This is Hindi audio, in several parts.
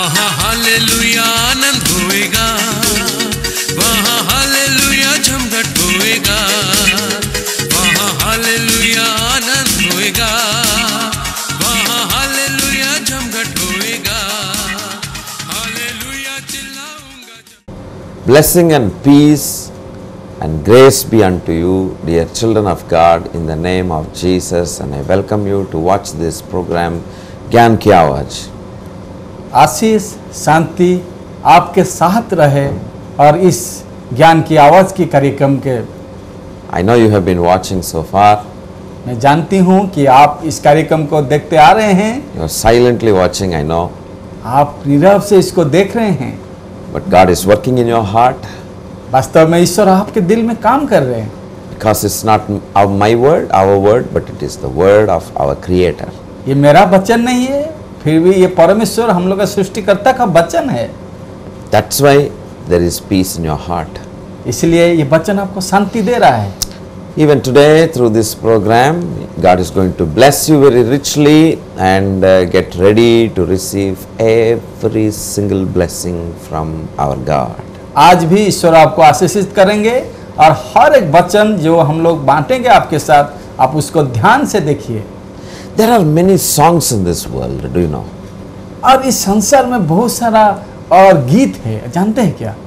वहाँ हालेलुया आनंद होएगा, वहाँ हालेलुया झमघट होएगा, वहाँ हालेलुया आनंद होएगा, वहाँ हालेलुया झमघट होएगा, हालेलुया चिल्लाऊंगा। Blessing and peace and grace be unto you, dear children of God, in the name of Jesus, and I welcome you to watch this program, ज्ञान की आवाज। आशीष शांति आपके साथ रहे और इस ज्ञान की आवाज की कार्यक्रम के I know you have been watching so far. मैं जानती हूँ कि आप इस कार्यक्रम को देखते आ रहे हैं। You are silently watching, I know. आप नीरव से इसको देख रहे हैं, But God is working in your heart वास्तव में ईश्वर आपके दिल में काम कर रहे हैं, because it's not my word, our word, but it is the word of our Creator. ये मेरा वचन नहीं है, फिर भी ये परमेश्वर हम लोग का सृष्टिकर्ता का वचन है। That's why there is peace in your heart. इसलिए ये वचन आपको शांति दे रहा है। Even today, through this program, God is going to bless you very richly, and get ready to receive every single blessing from our God. आज भी ईश्वर आपको आशीषित करेंगे और हर एक वचन जो हम लोग बांटेंगे आपके साथ, आप उसको ध्यान से देखिए। There are many songs in this world, do you know? और इस संसार में बहुत सारा और गीत है, जानते हैं क्या?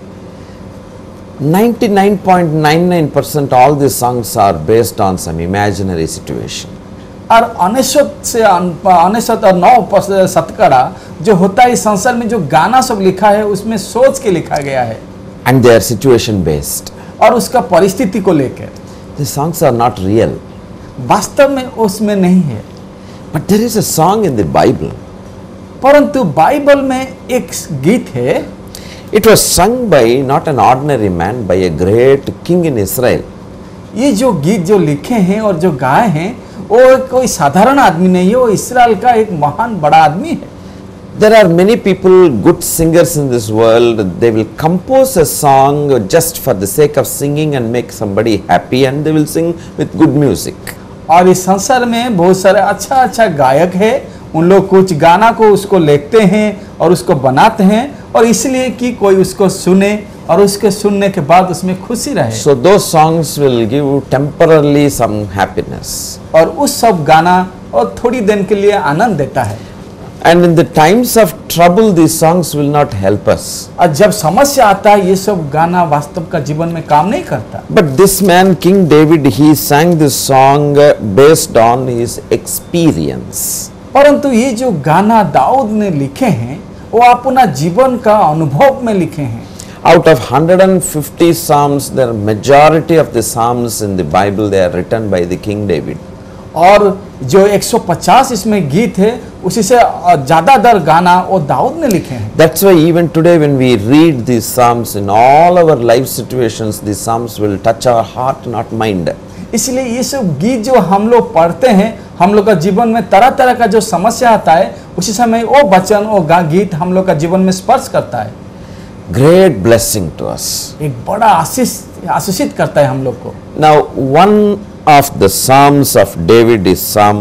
99.99% all these songs are based on some imaginary situation. और 99 और 9% जो होता है इस संसार में, जो गाना सब लिखा है उसमें सोच के लिखा गया है And they are situation based. और उसका परिस्थिति को लेकर। These songs are not real. वास्तव में उसमें नहीं है। But there is a song in the Bible. परंतु बाइबल में एक गीत है। It was sung by not an ordinary man, by a great king in Israel. ये जो गीत जो लिखे हैं और जो गाए हैं वो कोई साधारण आदमी नहीं है, वो इस्राएल का एक महान बड़ा आदमी है। There are many people, good singers in this world. They will compose a song just for the sake of singing and make somebody happy, and they will sing with good music. और इस संसार में बहुत सारे अच्छा गायक है, उन लोग कुछ गाना को उसको लिखते हैं और उसको बनाते हैं और इसलिए कि कोई उसको सुने और उसके सुनने के बाद उसमें खुशी रहे। So those songs will give you temporarily some happiness. और उस सब गाना और थोड़ी देर के लिए आनंद देता है। And in the times of trouble, these songs will not help us. और जब समस्या आता है ये सब गाना वास्तव का जीवन में काम नहीं करता। But this man, King David, he sang this song based on his experience. परंतु ये जो गाना दाऊद ने लिखे हैं वो अपना जीवन का अनुभव में लिखे हैं। Out of 150 psalms, the majority of the psalms in the Bible, they are written by the King David. और जो 150 इसमें गीत है उसी से ज्यादातर गाना वो दाऊद ने लिखे हैं। That's why even today when we read these psalms in all our life situations, these psalms will touch our heart, not mind. इसलिए ये सब गीत जो हम लोग पढ़ते हैं, हम लोग का जीवन में तरह तरह का जो समस्या आता है उसी समय वो वचन वो गीत हम लोग का जीवन में स्पर्श करता है। Great blessing to us. एक बड़ा आशीषित करता है हम लोग को। Now one of the psalms of David is Psalm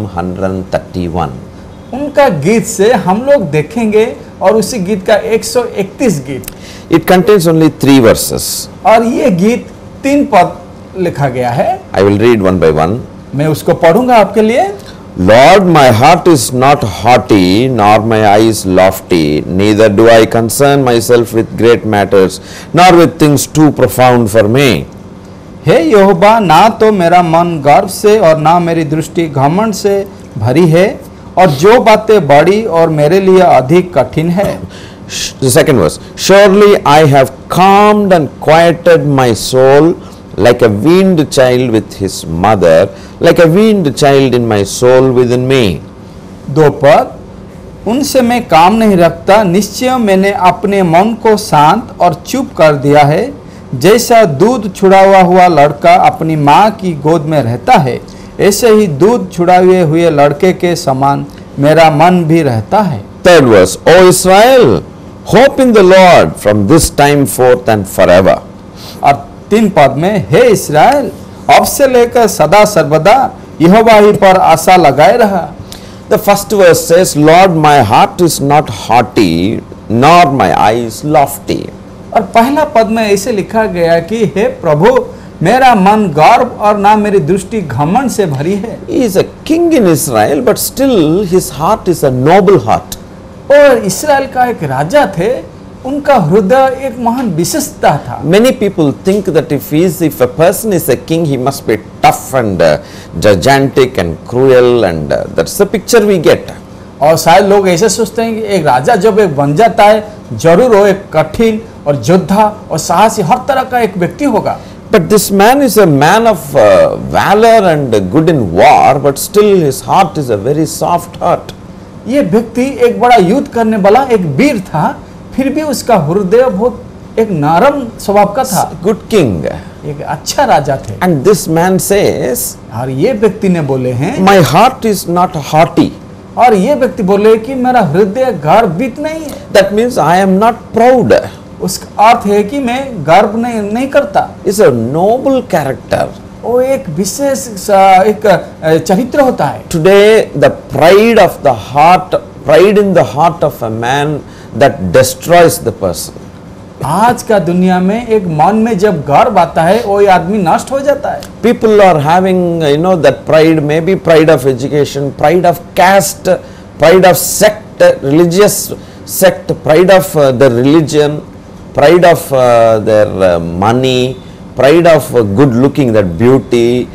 131. उनका गीत से हम लोग देखेंगे और उसी गीत का 131 गीत। It contains only 3 verses. और ये गीत 3 पद लिखा गया है। I will read one by one. मैं उसको पढ़ूंगा आपके लिए। Lord, my heart is not haughty, nor my eyes lofty, neither do I concern myself with great matters, nor with things too profound for me. हे यहोवा, ना तो मेरा मन गर्व से और ना मेरी दृष्टि घमंड से भरी है, और जो बातें बड़ी और मेरे लिए अधिक कठिन है। The second verse. Surely I have calmed and quieted my soul like a weaned child with his mother, like a weaned child in my soul within me. 2 पद, उनसे मैं काम नहीं रखता, निश्चय मैंने अपने मन को शांत और चुप कर दिया है, जैसा दूध छुड़ावा हुआ लड़का अपनी माँ की गोद में रहता है, ऐसे ही दूध छुड़ाए हुए लड़के के समान मेरा मन भी रहता है। Third verse. O Israel, hope in the Lord from this time forth and forever. और 3 पद में, हे इस्राएल, अब से लेकर सदा सर्वदा यहोवा ही पर आशा लगाए रहा। The first verse says, Lord, my heart is not haughty, nor my eyes lofty. और पहला पद में ऐसे लिखा गया कि हे प्रभु, मेरा मन गर्व और ना मेरी दृष्टि घमंड से भरी है। He is a king in Israel, but still his heart is a noble heart. और इस्राएल का एक राजा थे, उनका हृदय एक महान विशेषता था। Many people think that if a person is a king, he must be tough and gigantic and cruel, and that's the picture we get. और शायद लोग ऐसे सोचते हैं कि एक राजा जब एक बन जाता है, जरूर वो एक कठिन और योद्धा और साहसी हर तरह का एक व्यक्ति होगा। But this man is a man of valor and good in war, but still his heart is a very soft heart. ये व्यक्ति एक बड़ा युद्ध करने वाला एक वीर था, फिर भी उसका हृदय बहुत एक नरम स्वभाव का था। Good king. एक अच्छा राजा थे। And this man says, और ये व्यक्ति ने बोले हैं, my heart is not haughty. और ये व्यक्ति बोले कि मेरा हृदय गर्वित नहीं है। That means I am not proud. उसका अर्थ है कि मैं गर्व नहीं करता। It's a noble character. वो एक विशेष एक चरित्र होता है। Today, the pride of the heart, pride in the heart of a man that destroys the person. आज का दुनिया में एक मन में जब गर्व आता है, वो आदमी नष्ट हो जाता है। People are having, that pride, maybe pride of education, pride of caste, pride of sect, religious sect, pride of the religion, pride of their money, pride of good looking, that beauty.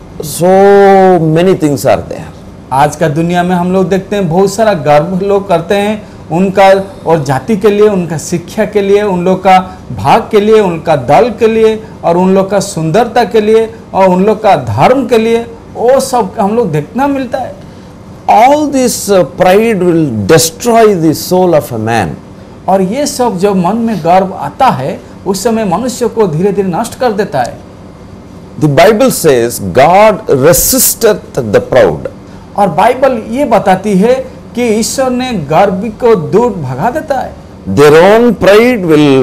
So many things are there. आज का दुनिया में हम लोग देखते हैं बहुत सारा गर्व लोग करते हैं उनका, और जाति के लिए, उनका शिक्षा के लिए, उन लोग का भाग के लिए, उनका दल के लिए, और उन लोग का सुंदरता के लिए, और उन लोग का धर्म के लिए, वो सब हम लोग देखना मिलता है। All this pride will destroy the soul of a man. और ये सब जब मन में गर्व आता है, उस समय मनुष्य को धीरे धीरे नष्ट कर देता है। The Bible says God resisteth the proud. और बाइबल ये बताती है कि ईश्वर ने गर्व को दूर भगा देता है। Their own pride will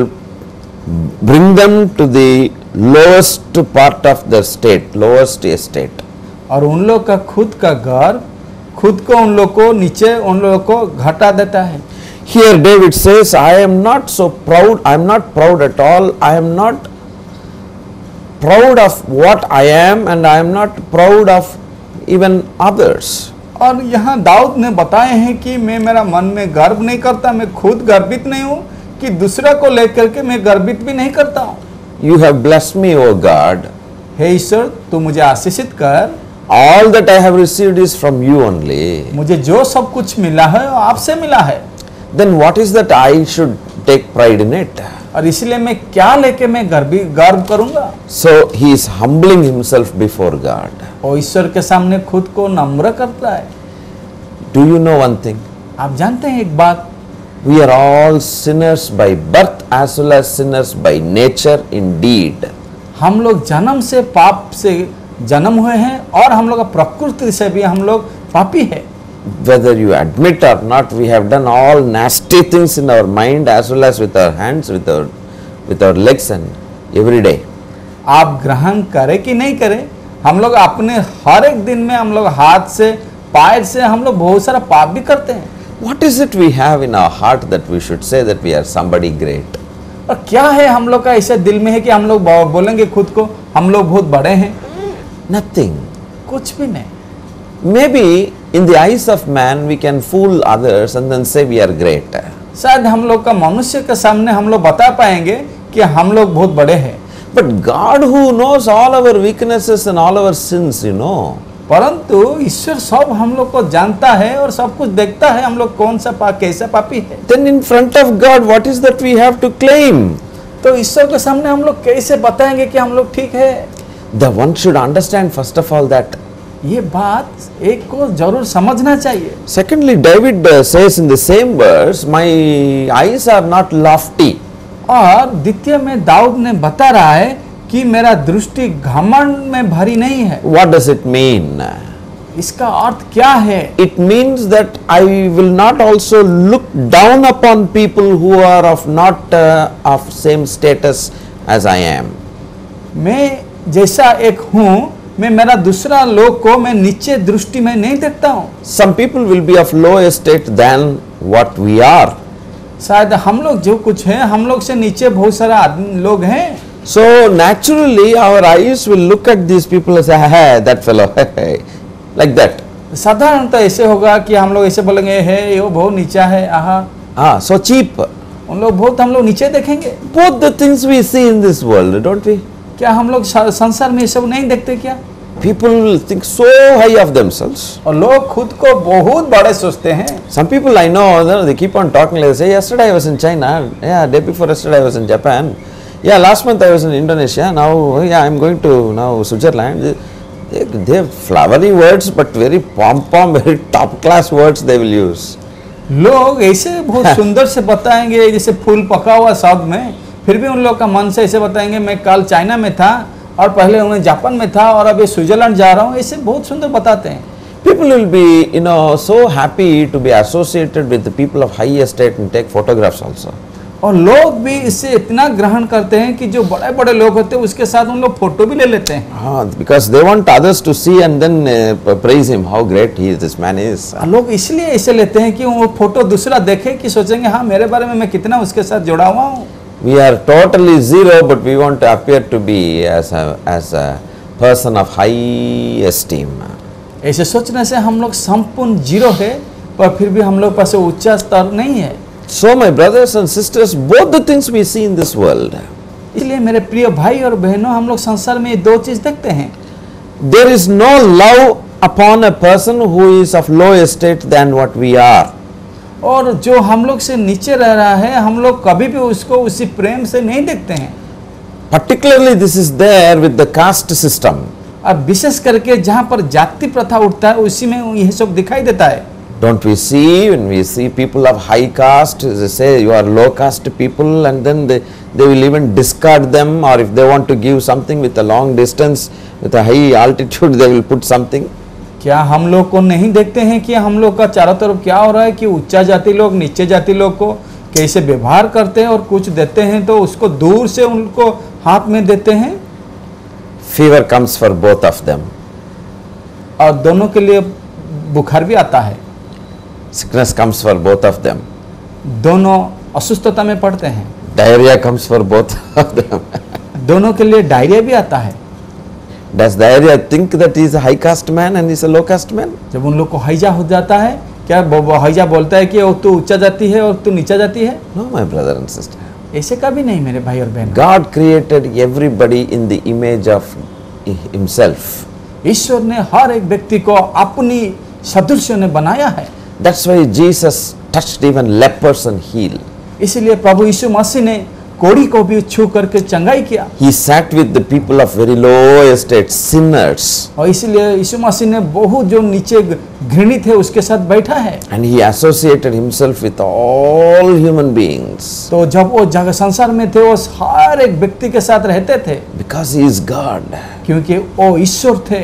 bring them to the lowest part of the state, lowest estate. और उन लोग का खुद का गर्व खुद को उन लोग को नीचे, उन लोगों को घटा देता है। Here David says, I am not so proud, I am not proud at all, I am not proud of what I am, and I am not proud of even others. और यहाँ दाऊद ने बताए हैं कि मैं मेरा मन में गर्व नहीं करता, मैं खुद गर्वित नहीं हूँ, कि दूसरा को लेकर के मैं गर्वित भी नहीं करता हूँ। You have blessed me, O God. हे ईश्वर, तू मुझे आशीषित कर। All that I have received is from you only. मुझे जो सब कुछ मिला है वो आपसे मिला है। Then what is that I should take pride in it? और इसलिए मैं क्या लेके मैं गर्व करूंगा। So he is humbling himself before God. और ईश्वर के सामने खुद को नम्र करता है। Do you know one thing? आप जानते हैं एक बात, We are all sinners by birth as well as sinners by nature indeed. हम लोग जन्म से पाप से जन्म हुए हैं, और हम लोग प्रकृति से भी हम लोग पापी है। Whether you admit or not, we have done all nasty things in our mind as well as with our hands, with our legs and every day. आप ग्रहण करें कि नहीं करें, हम लोग अपने हर एक दिन में हम लोग हाथ से पैर से हम लोग बहुत सारा पाप भी करते हैं। What is it we have in our heart that we should say that we are somebody great? और क्या है हम लोग का ऐसे दिल में है कि हम लोग बोलेंगे खुद को हम लोग बहुत बड़े हैं? Nothing. कुछ भी नहीं। Maybe in the eyes of man we can fool others and then say we are great. शायद हम लोग का मनुष्य के सामने हम लोग बता पाएंगे कि हम लोग बहुत बड़े हैं। But God who knows all our weaknesses and all our sins, परंतु ईश्वर सब हम लोग को जानता है और सब कुछ देखता है, हम लोग कौन सा कैसा पापी है। then in front of God what is that we have to claim? तो ईश्वर के सामने हम लोग कैसे बताएंगे कि हम लोग ठीक है? The one should understand first of all that. ये बात एक को जरूर समझना चाहिए। Secondly, David says in the same verse, my eyes are not lofty. और द्वितीय में दाऊद ने बता रहा है कि मेरा दृष्टि घमंड में भरी नहीं है। What does it mean? इसका अर्थ क्या है? It means that I will not also look down upon people who are of not of same status as I am. मैं जैसा एक हूँ, मैं मेरा दूसरा लोग को मैं नीचे दृष्टि में नहीं देखता हूँ। Some people will be of low estate than what we are. शायद हम लोग जो कुछ हैं, हम लोग से नीचे बहुत सारा आदमी लोग हैं। So naturally our eyes will look at these people and say, hey, that fellow, hey, like that. साधारणतः ऐसे होगा कि हम लोग ऐसे बोलेंगे, है ये बहुत नीचा है, आहा, So cheap. उन लोग बहुत हम लोग नीचे देखेंगे। Both the things we see in this world, don't we? क्या हम लोग संसार में ये सब नहीं देखते क्या? People think so high of themselves. और लोग खुद को बहुत बड़े सोचते हैं। Some people I know, they keep on talking like they say, yesterday I was in China, yeah, day before yesterday I was in Japan, yeah, last month I was in Indonesia, now, yeah, I'm going to now Switzerland. They have flowery words, but very pom-pom, very top-class words they will use. लोग ऐसे बहुत सुंदर से बताएंगे, जैसे फूल पका हुआ शब्द में, फिर भी उन लोग का मन से ऐसे बताएंगे, मैं कल चाइना में था और पहले मैं जापान में था और अभी स्विट्जरलैंड जा रहा हूँ, ऐसे बहुत सुंदर बताते हैं। People will be, so happy to be associated with the people of high estate and take photographs also. और लोग भी इससे इतना ग्रहण करते हैं कि जो बड़े बड़े लोग होते हैं उसके साथ उन लोग फोटो भी ले लेते हैं। Because they want others to see and then praise him, how great this man is. लोग इसलिए ऐसे लेते हैं कि वो फोटो दूसरा देखे कि सोचेंगे हाँ मेरे बारे में मैं कितना उसके साथ जुड़ा हुआ हूँ। We are totally zero, but we want to appear to be as a person of high esteem. ऐसे सोचने से हम लोग संपूर्ण जीरो है, पर फिर भी हम लोग पास उच्च स्तर नहीं है। So my brothers and sisters, both the things we see in this world. इसलिए मेरे प्रिय भाई और बहनों, हम लोग संसार में ये दो चीज देखते हैं। There is no love upon a person who is of low estate than what we are. और जो हम लोग से नीचे रह रहा है, हम लोग कभी भी उसको उसी प्रेम से नहीं देखते हैं। Particularly this is there with the caste system. अब विशेष करके जहाँ पर जाति प्रथा उठता है, उसी में यह सब दिखाई देता है। Don't we see, when we see people of high caste, they say you are low caste people, and then they will even discard them, or if they want to give something with a long distance, with a high altitude, they will put something. क्या हम लोग को नहीं देखते हैं कि हम लोग का चारों तरफ क्या हो रहा है कि उच्च जाति लोग नीचे जाति लोग को कैसे व्यवहार करते हैं, और कुछ देते हैं तो उसको दूर से उनको हाथ में देते हैं। Fever comes for both of them. और दोनों के लिए बुखार भी आता है। Sickness comes for both of them. दोनों असुस्थता में पड़ते हैं। Diarrhea comes for both of them. दोनों के लिए डायरिया भी आता है। Does diarrhea think that he is a high caste man and he is a low caste man? जब उन लोग को हैजा हो जाता है, क्या हैजा बोलता है कि वो तू उच्च जाति है और तू नीचा जाति है? No, my brother and sister. ऐसे कभी नहीं मेरे भाई और बहन। God created everybody in the image of himself. ईश्वर ने हर एक व्यक्ति को अपनी सदृश्य ने बनाया है। That's why Jesus touched even lepers and healed. इसलिए प्रभु यीशु मसीह ने कोढ़ी को भी छू करके चंगाई किया। He sat with the people of very low estate, sinners. और इसलिए यीशु मसीह ने बहुत जो नीचे घृणित है उसके साथ बैठा है। And he associated himself with all human beings. तो जब वो जगह संसार में थे, वो हर एक व्यक्ति के साथ रहते थे। Because he is God. क्योंकि वो ईश्वर थे।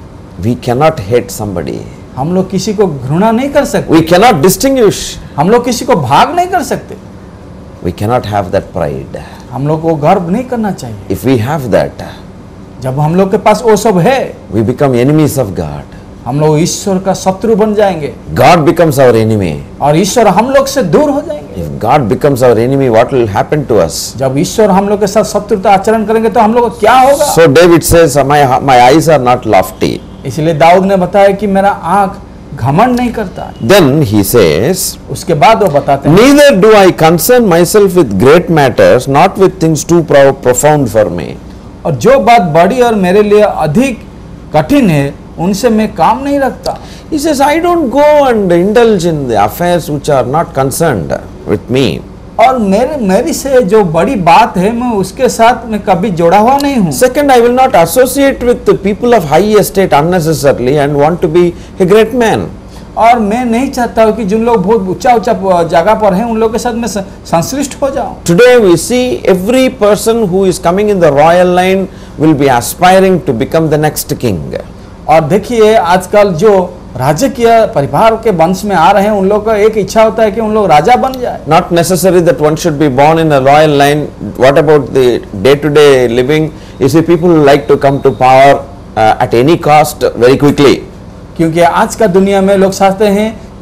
We cannot hate somebody. हम लोग किसी को घृणा नहीं कर सकते। We cannot distinguish. हम लोग किसी को भाग नहीं कर सकते। We cannot have that pride. हम लोग को गर्व नहीं करना चाहिए। If we have that, जब हम लोग के पास वो सब है, we become enemies of God. हम लोग ईश्वर का शत्रु बन जाएंगे। God becomes our enemy. और ईश्वर हम लोग से दूर हो जाएंगे। If God becomes our enemy, what will happen to us? जब ईश्वर हम लोग के साथ शत्रुता आचरण करेंगे तो हम लोग को क्या होगा? So David says, my eyes are not lofty. इसलिए दाऊद ने बताया कि मेरा आंख घमंड नहीं करता। Then he says, उसके बाद वो बताते हैं, neither do I concern myself with great matters, not with things too profound for me. और जो बात बड़ी और मेरे लिए अधिक कठिन है उनसे मैं काम नहीं रखता। He says, I don't go and indulge in the affairs which are not concerned with me. और मेरी से जो बड़ी बात है मैं उसके साथ मैं कभी जुड़ा हुआ नहीं हूँ। Second, I will not associate with the people of high estate unnecessarily and want to be a great man. और मैं नहीं चाहता हूँ कि जिन लोग बहुत ऊंचा जगह पर हैं उन लोगों के साथ मैं संश्लिष्ट हो जाऊँ। Today we see every person who is coming in the royal line will be aspiring to become the next king. और देखिए आजकल जो राजकीय परिवार के वंश में आ रहे हैं उन लोगों का एक इच्छा होता है कि उन लोग राजा बन जाए। Not necessary that one should be born in a royal line. What about the day-to-day living? You see, people like to come to power at any cost very quickly. क्योंकि आज का दुनिया में लोग चाहते हैं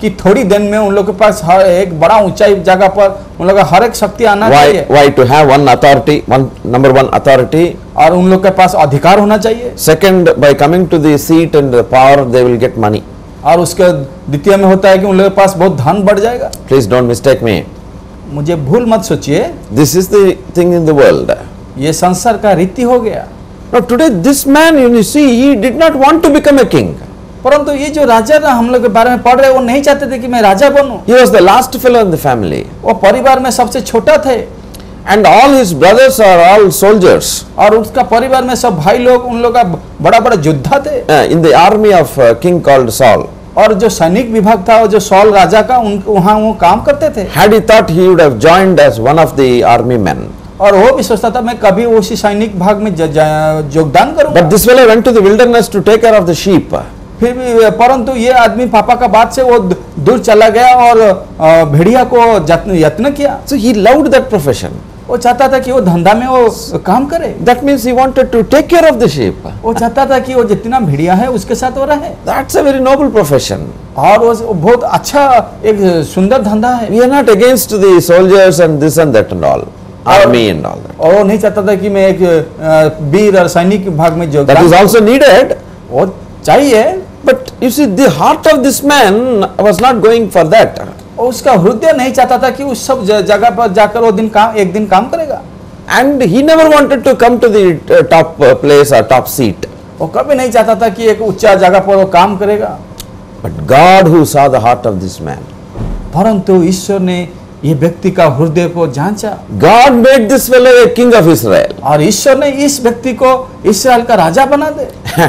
कि थोड़ी दिन में उन लोग के पास हर एक बड़ा ऊंचाई जगह पर उन लोग का हर एक शक्ति आना चाहिए। Why to have one authority, number one authority. और उन लोग के पास अधिकार होना चाहिए। Second, by coming to the seat and the power, they will get money. और उसके द्वितीय में होता है कि उन लोगों के पास बहुत धन बढ़ जाएगा। Please don't mistake me. मुझे भूल मत सोचिए, This is the thing in the world. ये संसार का रीति हो गया। Now today this man, you see, he did not want to become a king. परंतु ये जो राजा था हम लोग के बारे में पढ़ रहे, वो नहीं चाहते थे कि मैं राजा बनूं। He was the last fellow in the family. वो परिवार में सबसे छोटा थे And all his brothers are all soldiers और उसका परिवार में सब भाई लोग उन लोग का बड़ा बड़ा योद्धा थे। in the army of a king called Saul. और जो सैनिक विभाग था, वो जो सॉल राजा का, वहाँ वो काम करते थे। Had he thought, he would have joined as one of the army men. और वो भी सोचता था मैं कभी उसी सैनिक भाग में योगदान करूंगा। But this fellow went to the wilderness to take care of the sheep. फिर भी परंतु ये आदमी पापा का बात से वो दूर चला गया और भेड़िया को यत्न किया। So he loved that profession. वो चाहता था कि वो धंधा में वो काम करे। That means he wanted to take care of the sheep. वो चाहता था कि वो जितना भेड़िया है उसके साथ वो रहे। That's a very noble profession. और वो बहुत अच्छा एक सुंदर धंधा है। We are not against the soldiers and this and that and all. Army and all that. और वो नहीं चाहता था कि मैं एक वीर और सैनिक विभाग में That is योगदान। also needed. वो चाहिए, But you see, the heart of this man was not going for that. और उसका हृदय नहीं चाहता था कि उस सब जगह पर जाकर वो एक दिन काम करेगा। And he never wanted to come to the top place or top seat. वो कभी नहीं चाहता था कि एक ऊंचा जगह पर वो काम करेगा। But God, who saw the heart of this man, परंतु ईश्वर ने ये व्यक्ति का हृदय को जांचा God made this fellow a king of Israel. और ईश्वर ने इस व्यक्ति को इस्राएल का राजा बना दे।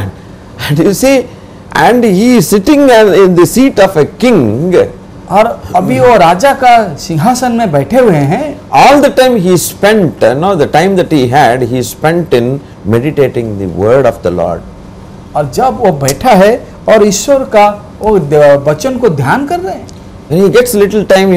And you see, and he is sitting in the seat of a king. और अभी वो राजा का सिंहासन में बैठे हुए हैं। All the time he spent, the time that he had, he spent in meditating the word of the Lord. और जब वो बैठा है और ईश्वर का वो वचन को ध्यान कर रहे हैं। When he gets little time,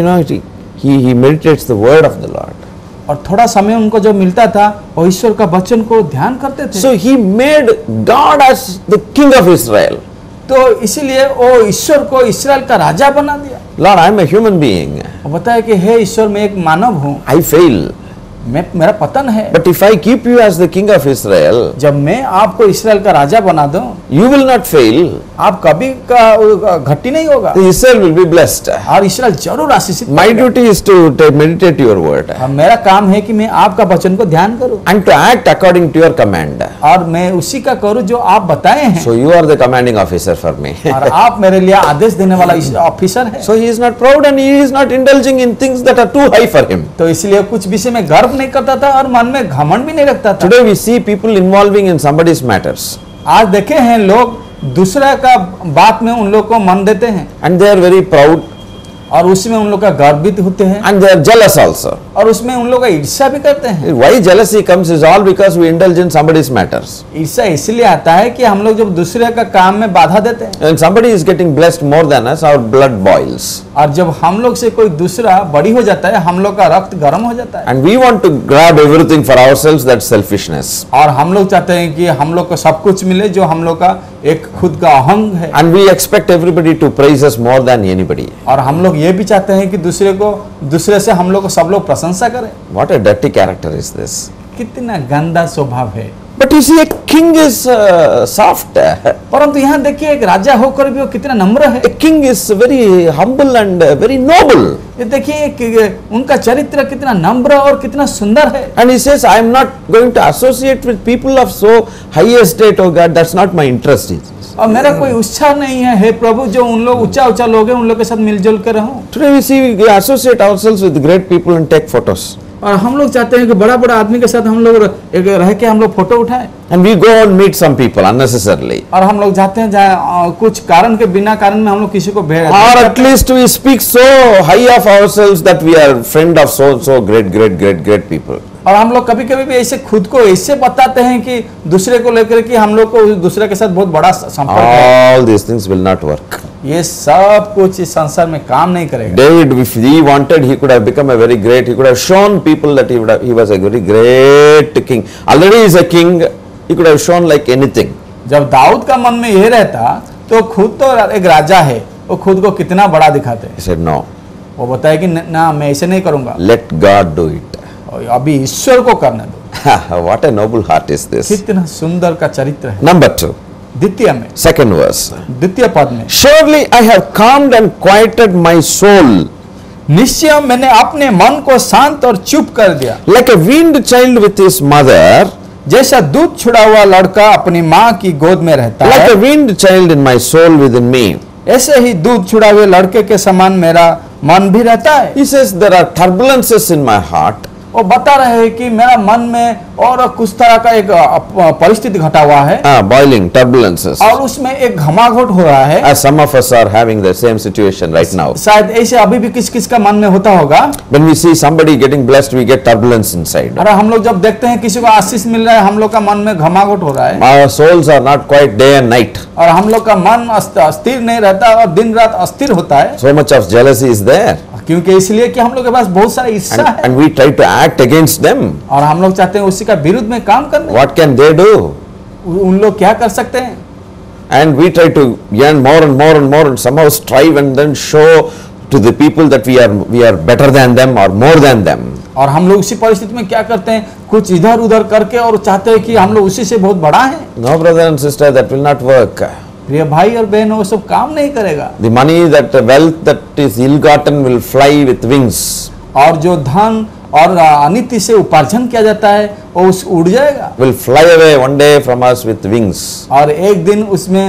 he meditates the word of the Lord. और थोड़ा समय उनको जो मिलता था वो ईश्वर का वचन को ध्यान करते थे। So he made God as the king of Israel. तो इसीलिए वो ईश्वर को इस्राएल का राजा बना दिया। Lord, I am a human being. वो बताया कि हे ईश्वर, मैं एक मानव हूँ, I fail. मेरा पतन है। But if I keep you as the king of Israel, जब मैं आपको इस्राएल का राजा बना दूं, you will not fail. आप कभी का घटी नहीं होगा Israel will be blessed. और इस्राएल जरूर आशीषित My होगा। duty is to meditate your word और मेरा काम है कि मैं आपका वचन को ध्यान करूं and to act according to your command. और मैं उसी का करूं जो आप बताए हैं। So you are the commanding officer for me. और आप मेरे लिए आदेश देने वाला ऑफिसर है। So he is not proud and he is not indulging in things that are too high for him. तो इसलिए कुछ विषय में गर्व नहीं करता था और मन में घमंड भी नहीं रखता था। Today we see people involving in somebody's matters आज देखे हैं लोग दूसरा का बात में उन लोग को मन देते हैं and they are very proud और उसमें उन लोग का गर्वित होते हैं and they are jealous also. और उसमें उन लोग का ईर्ष्या भी करते हैं। Why jealousy comes is all because we indulge in somebody's matters. ईर्ष्या इसलिए आता है कि हम लोग जब दूसरे का काम में बाधा देते हैं When somebody is getting blessed more than us, our blood boils. और जब हम लोग से कोई दूसरा बड़ी हो जाता है हम लोग का रक्त गर्म हो जाता है And we want to grab everything for ourselves, that's selfishness. और हम लोग चाहते हैं कि हम लोग को सब कुछ मिले जो हम लोग का एक खुद का अहंग है। And we expect everybody to praise us more than anybody. और हम लोग ये भी चाहते हैं कि दूसरे से हम लोग को सब लोग प्रशंसा करें। What a dirty character is this. कितना गंदा स्वभाव है। But you see, a king is soft. परंतु यहाँ देखिए एक राजा होकर भी वो कितना नम्र है। A king is very humble and very noble. ये देखिए कि उनका चरित्र कितना नम्र और कितना सुंदर है। And he says, I am not going to associate with people of so high estate, oh God, that's not my interest. और मेरा कोई उत्साह नहीं है हे प्रभु जो उन लोग ऊंचा लोग हैं उन लोग के साथ मिलजुल कर रहूं। Today we see we associate ourselves with great people and take photos. और हम लोग चाहते हैं कि बड़ा आदमी के साथ हम लोग रह के हम लोग फोटो उठाएं। And we go and meet some people unnecessarily. और हम लोग जाते हैं जहाँ कुछ कारण के बिना कारण में हम लोग किसी को भेज Or at least we speak so high of ourselves that we are friend of so great people. और हम लोग कभी भी ऐसे खुद को ऐसे बताते हैं कि दूसरे को लेकर कि हम लोग को दूसरे के साथ बहुत बड़ा संपर्क है। All these things will not work. ये सब कुछ इस संसार में काम नहीं करेगा। David, if he wanted, he could have become a very great. He could have shown people that he was a very great king. Already he is a king. He could have shown like anything. जब दाऊद का मन में यह रहता तो खुद तो एक राजा है वो खुद को कितना बड़ा दिखाते हैं। He said, no, वो बताए कि ना मैं ऐसे नहीं करूंगा, let God do it. और अभी ईश्वर को करने दो। What a noble heart is this. कितना सुंदर का चरित्र है। Number 2, द्वितीय में, second verse. द्वितीय पद में, Surely I have calmed and quieted my soul निश्चय मैंने अपने मन को शांत और चुप कर दिया, like a weaned child with his mother, जैसा दूध छुड़ा हुआ लड़का अपनी माँ की गोद में रहता like है, a weaned child in my soul within me. ऐसे ही दूध छुड़ा हुए लड़के के समान मेरा मन भी रहता है। He says there are turbulences in my heart. वो बता रहे हैं कि मेरा मन में और कुछ तरह का एक परिस्थिति घटा हुआ है, Boiling, turbulences. और उसमें एक घमाघोट हो रहा है। As some of us are having the same situation right now. शायद ऐसे अभी भी किस किस का मन में होता होगा। When we see somebody getting blessed, we get turbulence inside. अरे हम लोग जब देखते हैं किसी को आशीष मिल रहा है, हम लोग का मन में घमाघोट हो रहा है, Our souls are not quite day and night. और हम लोग का मन स्थिर नहीं रहता और दिन रात अस्थिर होता है, So much of jealousy is there. क्योंकि इसलिए कि हम लोग के पास बहुत सारा ईर्ष्या है, And we try to act against them. और हम लोग चाहते हैं उसी का विरुद्ध में काम करने। What can they do? उन लोग क्या कर सकते हैं? And we try to yearn more and more and more and somehow strive and then show to the people that we are better than them or more than them. और हम लोग उसी परिस्थिति में क्या करते हैं, कुछ इधर उधर करके और चाहते हैं कि हम लोग उसी से बहुत बड़ा है। No, brother and sister, that will not work. प्रिय भाई और बहन, वो सब काम नहीं करेगा। The money, that wealth that is ill-gotten will fly with wings. और जो धन और अनिति से उपार्जन किया जाता है वो उड़ जाएगा, Will fly away one day from us with wings. और एक दिन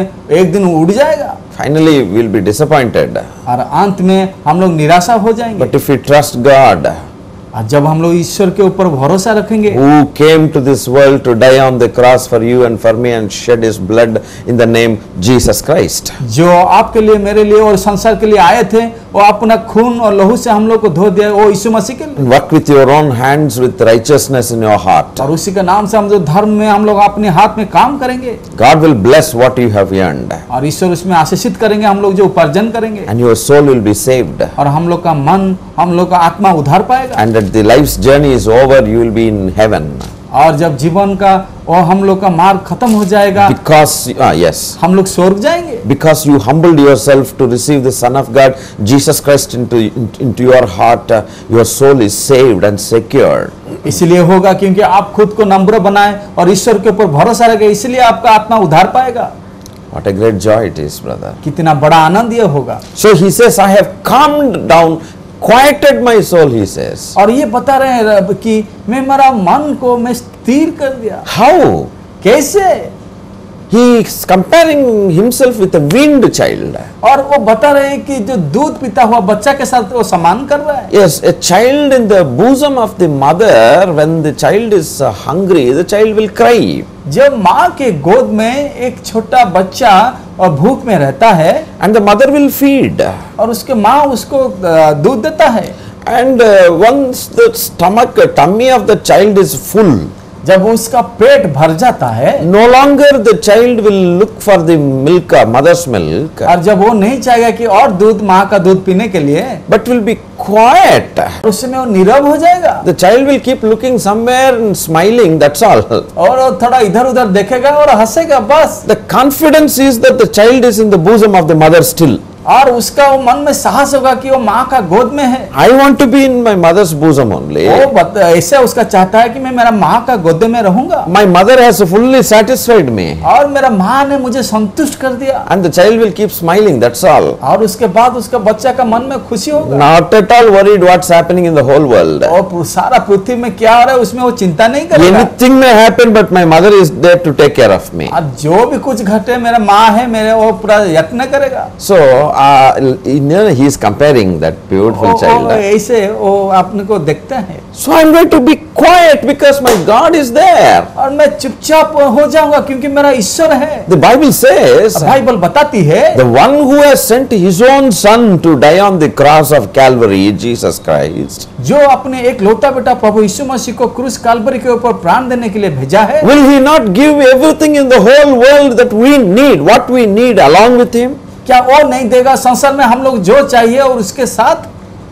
उड़ जाएगा, Finally, we'll be disappointed. और अंत में हम लोग निराशा हो जाएंगे। But if we trust God, और जब हम लोग ईश्वर के ऊपर भरोसा रखेंगे, who came to this world to die on the cross for you and for me and shed his blood in the name Jesus Christ. जो आपके लिए, मेरे लिए और संसार के लिए आए थे, वो अपना खून और लहू से हम लोग को धो दिया, वो यीशु मसीह के लिए। And work with your own hands with righteousness in your heart. और उसी के नाम से हम जो धर्म में हम लोग अपने हाथ में काम करेंगे, God will bless what you have earned. और ईश्वर उसमें आशीषित करेंगे हम लोग जो उपार्जन करेंगे, And your soul will be saved. और हम लोग का मन, हम लोग का आत्मा उद्धार पाएगा। And that the life's journey is over, you will be in heaven. और जब जीवन का और हम लोग का मार्ग खत्म हो जाएगा, Because, yes, हम लोग स्वर्ग जाएंगे, because you humbled yourself to receive the Son of God, Jesus Christ, into your heart, your soul is saved and secured. इसलिए होगा क्योंकि आप खुद को नम्र बनाए और ईश्वर के ऊपर भरोसा रखे, इसलिए आपका आत्मा उद्धार पाएगा। What a great joy it is, brother. कितना बड़ा आनंद ये होगा। So he says, I have calmed down, quieted my soul, he says. और ये बता रहे हैं रब कि मैं मेरा मन को मैं स्थिर कर दिया। How? कैसे? He is comparing himself with a weaned child. और वो बता रहे हैं कि जो दूध पीता हुआ बच्चा के साथ वो समान कर रहा है। Yes, a child in the bosom of the mother, when the child is hungry, the child will cry. जब माँ के गोद में एक छोटा बच्चा और भूख में रहता है, And the mother will feed. और उसके माँ उसको दूध देता है, And once the tummy of the child is full, जब उसका पेट भर जाता है, no longer the child will look for the milk, mother's milk, और जब वो नहीं चाहेगा कि और दूध, माँ का दूध पीने के लिए, but will be quiet. उस समय वो नीरव हो जाएगा, The child will keep looking somewhere and smiling, that's all. और वो थोड़ा इधर उधर देखेगा और हंसेगा बस। The confidence is that the child is in the bosom of the mother still. और उसका वो मन में साहस होगा कि वो माँ का गोद में है। I want to be in my mother's bosom only. वो ऐसे उसका चाहता है कि मैं मेरा माँ का गोद में रहूंगा, My mother has fully satisfied me. और मेरा माँ ने मुझे संतुष्ट कर दिया, And the child will keep smiling, that's all. और उसके बाद उसका बच्चा का मन में खुशी होगा। Not at all worried what's happening in the whole world. और सारा पृथ्वी में क्या हो रहा है उसमें वो चिंता नहीं करेगा। Anything may happen, but my mother is there to take care of me. अब जो भी कुछ घटे, मेरा माँ है, मेरे वो पूरा यत्न करेगा। So, he is comparing that beautiful child. ऐसे वो अपने को देखते हैं, So I'm going to be quiet because my God is there. और मैं चुपचाप हो जाऊंगा क्योंकि मेरा ईश्वर है। The Bible says, बाइबल बताती है, the one who has sent his own son to die on the cross of Calvary, Jesus Christ, जो अपने एक लौता बेटा प्रभु यीशु मसीह को क्रूस काल्वरी के ऊपर प्राण देने के लिए भेजा है, will he not give everything in the whole world that we need, what we need along with him? क्या वो नहीं देगा संसार में हम लोग जो चाहिए और उसके साथ?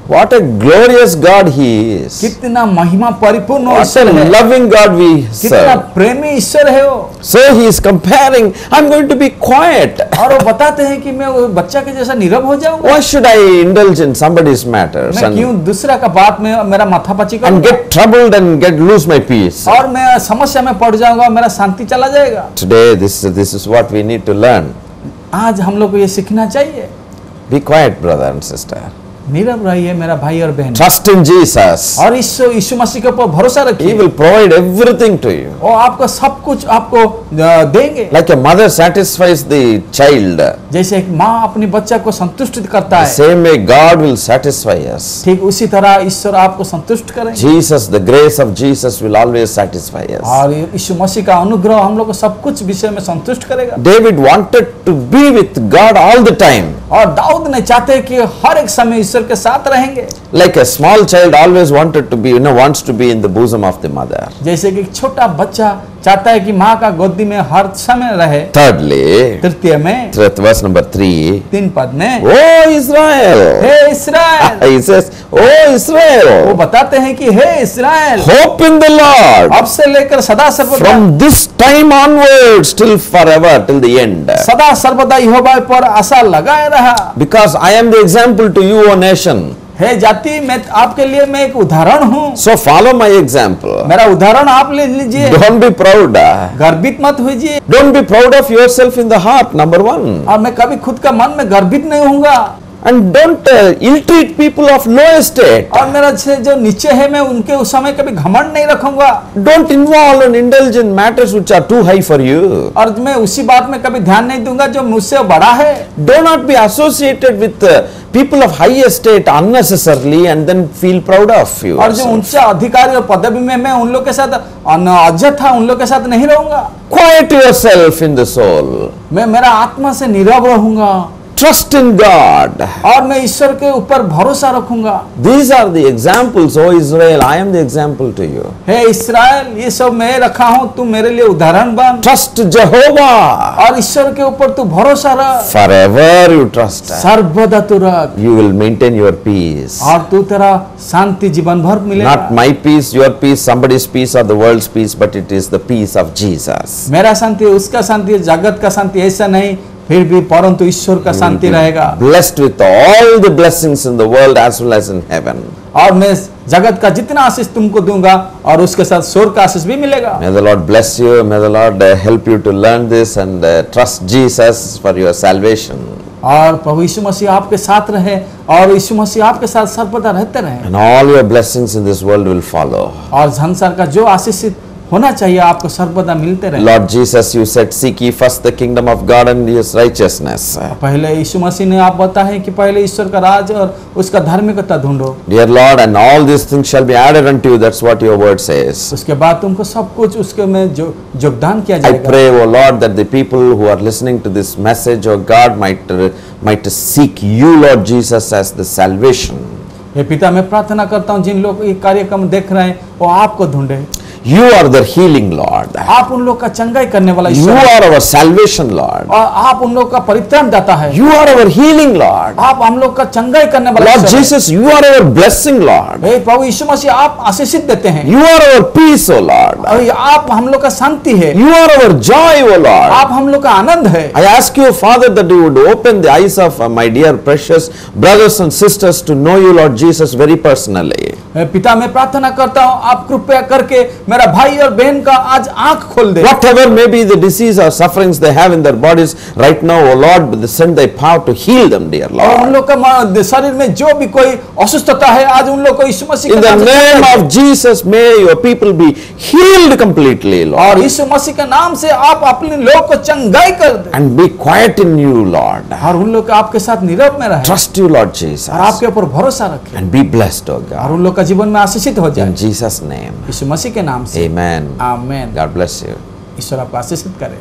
What a glorious God He is. कितना महिमा परिपूर्ण What a ईश्वर है, loving God we कितना serve. प्रेमी ईश्वर है वो। So He is comparing, I'm going to be quiet. और वो बताते हैं कि मैं वो बच्चा के जैसा नीरव हो जाऊंगा। Why should I indulge in somebody's matters मैं क्यों and दूसरा का बात में मेरा माथापच्ची करूंगा get troubled and lose my peace? और मैं समस्या में पड़ जाऊंगा और मेरा शांति चला जाएगा। Today, this is what we need to learn. आज हम लोग को ये सीखना चाहिए, Be quiet, brother and sister. Nirav रहिए मेरा भाई और बहन, Trust in Jesus. और यीशु मसीह के ऊपर भरोसा He रखिए। will provide everything to you. और आपको सब कुछ आपको देंगे। Like a mother satisfies the child, जैसे एक माँ अपने बच्चा को संतुष्ट करता the है, same way God will satisfy us. ठीक उसी तरह ईश्वर आपको संतुष्ट करेंगे। Jesus, the grace of Jesus will always satisfy us. और यीशु मसीह का अनुग्रह हम लोग को सब कुछ विषय में संतुष्ट करेगा। David wanted to be with God all the time. और दाऊद ने चाहते कि हर एक समय ईश्वर के साथ रहेंगे। Like a small child always wanted to be, wants to be in the bosom of the mother. जैसे कि एक छोटा बच्चा चाहता है कि माँ का गोदी में हर समय रहे। Thirdly, तृतीय में verse number 3, 3 पद में, Oh Israel! Hey Israel, He says, Oh वो Israel! बताते हैं कि हे इस्राएल, Hope in the Lord! अब से लेकर सदा सर्वदा, From this time onwards till forever, till the end. सदा सर्वदा यहोवा पर आशा लगाए रहा। Because I am the example to you, O nation. हे जाति, मैं आपके लिए मैं एक उदाहरण हूँ, So follow my example. मेरा उदाहरण आप ले लीजिए। Don't be proud. गर्वित मत होइए, Don't be proud of yourself in the heart, number one. और मैं कभी खुद का मन में गर्वित नहीं होऊंगा। And don't ill-treat people of low estate. और मेरा से जो नीचे है मैं उनके उस समय कभी घमंड नहीं रखूंगा। Don't involve and indulge in matters which are too high for you. और मैं उसी बात में कभी ध्यान नहीं दूंगा जो मुझसे बड़ा है। Do not be associated with people of high estate unnecessarily and then feel proud of you. और जो ऊंचा अधिकारी और पदवी में मैं उन लोग के साथ अजथा उन लोग के साथ नहीं रहूंगा। Quiet yourself in the soul. मैं मेरा आत्मा से नीरव रहूंगा Trust in God. और मैं ईश्वर के ऊपर भरोसा रखूंगा। These are the examples, O Israel. I am the example to you. हे इस्राएल, ये सब मैं रखा हूँ, तू मेरे लिए उदाहरण बन। Trust Jehovah. और ईश्वर के ऊपर तू भरोसा रख, Forever you trust. सर्वदा तू रख, You will maintain your peace. और तू तेरा शांति जीवन भर मिलेगा। Not my peace, your peace, somebody's peace or the world's peace, but it is the peace of Jesus. मेरा शांति, उसका शांति, जगत का शांति ऐसा नहीं, फिर भी परंतु ईश्वर का शांति रहेगा। Blessed with all the blessings in the world as well as in heaven. और मैं जगत का जितना आशीष तुमको दूंगा और उसके साथ स्वर्ग का आशीष भी मिलेगा। May the Lord bless you. May the Lord help you to learn this and trust Jesus for your salvation. और प्रभु यीशु मसीह आपके साथ रहे और यीशु मसीह आपके साथ सर्वदा रहते रहे। And all your blessings in this world will follow. और संसार का जो आशीषित होना चाहिए आपको सर्वदा मिलते रहे। Lord Jesus, you said, seek ye first the kingdom of God and his righteousness. पहले यीशु मसीह ने आप बताए कि पहले ईश्वर का राज और उसका धार्मिकता ढूंढो। Dear Lord, and all these things shall be added unto you. That's what your word says. उसके बाद तुमको सब कुछ उसके में जो योगदान किया I जाएगा। pray, O Lord, that the people who are listening to this message, O God, might seek you, Lord Jesus, as the salvation. हे पिता, मैं प्रार्थना करता हूँ जिन लोग ये कार्यक्रम देख रहे हैं वो आपको ढूंढे। You are the healing Lord. आप उन लोग का चंगाई करने वाला You ईश्वर हैं। are our salvation Lord. और आप उन लोग का परित्राण दाता है। You are our healing Lord. आप हम लोग का चंगाई करने वाला Lord ईश्वर हैं। Jesus, you are our blessing Lord. हे प्रभु यीशु मसीह, आप आशीषित देते हैं You are our peace, O Lord. और आप हम लोग का शांति है, You are our joy, O Lord. आप हम लोग का आनंद है। I ask you, Father, that you would open the eyes of my dear precious brothers and sisters to know you, Lord Jesus, very personally. हे पिता, मैं प्रार्थना करता हूँ आप कृपया करके मेरा भाई और बहन का आज आंख खोल दे। Whatever may be the disease or sufferings they have in their bodies right now, O Lord, send thy power to heal them, dear और उन Lord. लोग का शरीर में जो भी कोई असुस्थता है आज उन लोग को यीशु मसीह In के the नाम से name चंगाई of Jesus, may your people be healed completely, they. Lord. और यीशु मसीह के नाम से आप अपने लोग को चंगाई कर दे And be quiet in you, Lord. और उन लोग आपके साथ नीरव में रहे Trust you, Lord Jesus. और आपके ऊपर भरोसा रखे And be blessed, O और God. उन लोग का जीवन में आशीषित हो जाए In Jesus' name. यीशु मसीह के नाम से। Amen. आमीन। God bless you. ईश्वर आपको आशीषित करे।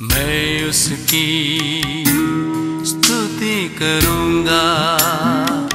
मैं उसकी स्तुति करूंगा,